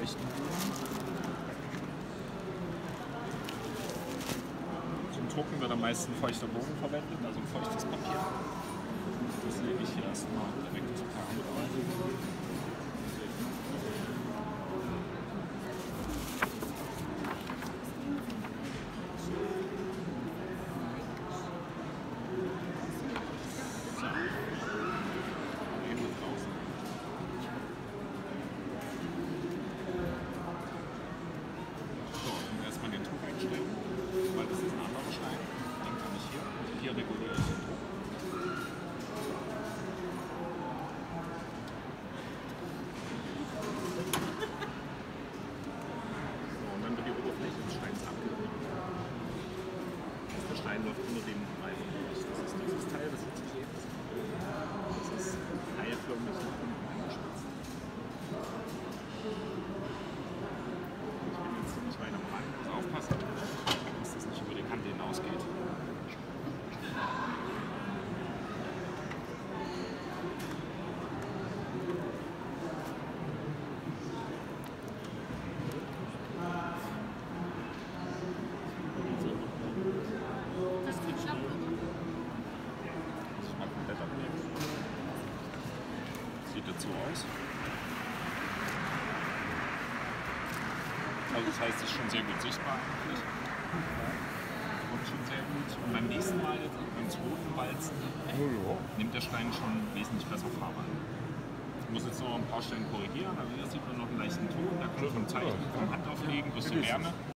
feuchten Boden. Zum Drucken wird am meisten feuchter Boden verwendet, also ein feuchtes Papier. Das lege ich hier erstmal direkt ins Papier rein. Weil das ist ein anderer Stein, den kann ich hier reguliere ich den Druck. So, und dann wird die Oberfläche des Steins abgeklebt. Der Stein läuft unter dem Reifen durch. Das ist dieses Teil, das sieht sich hier. Das ist eiförmig nach unten angespitzt. Ich bin jetzt ziemlich weit am Rand, muss aufpassen, dass das nicht über die Kante hinausgeht. Das geht schlapp. Muss ich mal komplett abnehmen. Sieht dazu aus. Also das heißt, es ist schon sehr gut sichtbar eigentlich. Kommt schon sehr gut. Und beim nächsten Mal, jetzt beim zweiten Walzen, nimmt der Stein schon wesentlich besser Farbe an. Ich muss jetzt noch ein paar Stellen korrigieren. Also hier sieht man noch einen leichten Ton, da kommt vom Zeichen, vom Handauflegen durch die Wärme.